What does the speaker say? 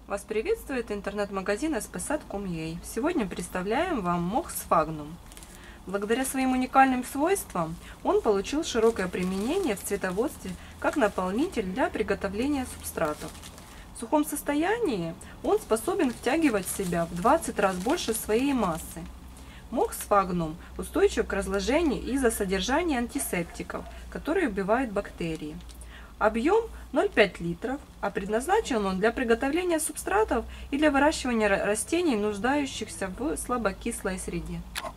Вас приветствует интернет-магазин spsat.com.ua. Сегодня представляем вам мох сфагнум. Благодаря своим уникальным свойствам он получил широкое применение в цветоводстве как наполнитель для приготовления субстратов. В сухом состоянии он способен втягивать в себя в 20 раз больше своей массы. Мох сфагнум устойчив к разложению из-за содержания антисептиков, которые убивают бактерии. Объем 0,5 литров, а предназначен он для приготовления субстратов и для выращивания растений, нуждающихся в слабокислой среде.